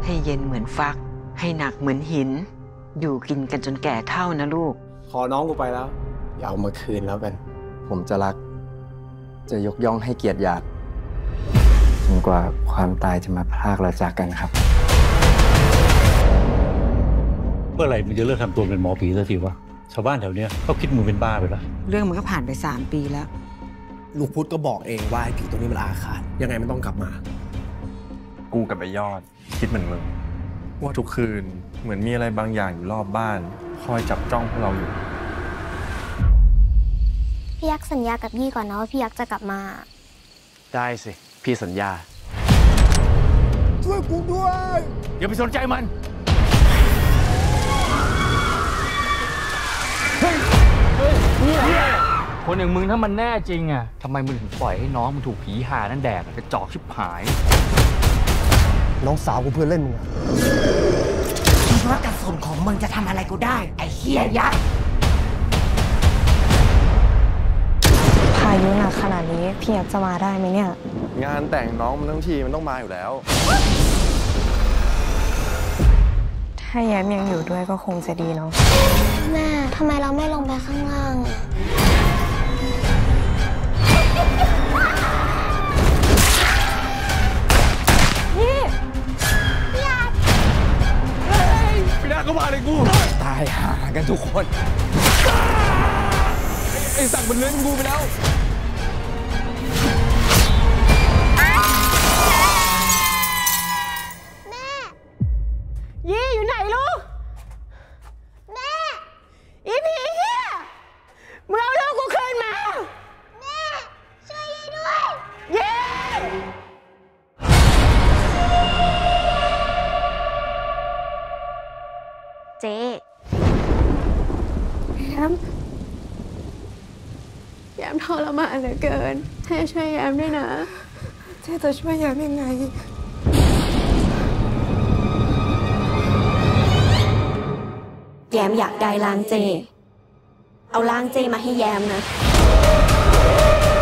ให้เย็นเหมือนฟักให้หนักเหมือนหินอยู่กินกันจนแก่เท่านะลูกขอน้องกูไปแล้วอย่าเอามาคืนแล้วกันผมจะรักจะยกย่องให้เกียรติญาติจนกว่าความตายจะมาพรากเราจากกันครับเมื่อไหร่มึงจะเลิกทำตัวเป็นหมอผีสักทีวะชาวบ้านแถวนี้เขาคิดมึงเป็นบ้าไปแล้วเรื่องมันก็ผ่านไป3 ปีแล้วลูกพุทธก็บอกเองว่าไอ้ผีตัวนี้มันอาฆาตยังไงมันต้องกลับมากูกับไอ้ยอดคิดเหมือนมึงว่าทุกคืนเหมือนมีอะไรบางอย่างอยู่รอบบ้านคอยจับจ้องพวกเราอยู่พี่ยักษ์สัญญากับยี่ก่อนนะว่าพี่ยักษ์จะกลับมาได้สิพี่สัญญาช่วยกูด้วยอย่าไปสนใจมันคนอย่างมึงถ้ามันแน่จริงอ่ะทำไมมึงถึงปล่อยให้น้องมันถูกผีห่านั่นแดกกระจอกชิบหายน้องสาวกูเพื่อนเล่นมึงอะคิดว่ากระสุนของมึงจะทำอะไรกูได้ไอ้เหี้ยยักษ์พายุหนักขนาดนี้พี่ยักษ์จะมาได้ไหมเนี่ยงานแต่งน้องมันทั้งทีมันต้องมาอยู่แล้วถ้าแย้มยังอยู่ด้วยก็คงจะดีเนาะแม่ทำไมเราไม่ลงไปข้างล่างไม่ได้ก็มาเลยกูตายหากันทุกคนไอ้สั่งมันเล่นกูไปแล้วยี่อยู่ไหนลูกแม่อีผีเหี้ยมึงเอาลูกกูคืนมาแม่ช่วยยี่ด้วยยี่เจ๊แย้มทรมานเหลือเกินให้ช่วยแย้มด้วยนะเจ๊จะช่วยแย้มยังไงแยมอยากได้ล้างเจเอาล้างเจมาให้แยมนะ